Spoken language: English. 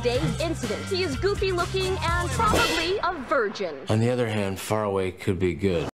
today's incident. He is goofy looking and probably a virgin. On the other hand, far away could be good.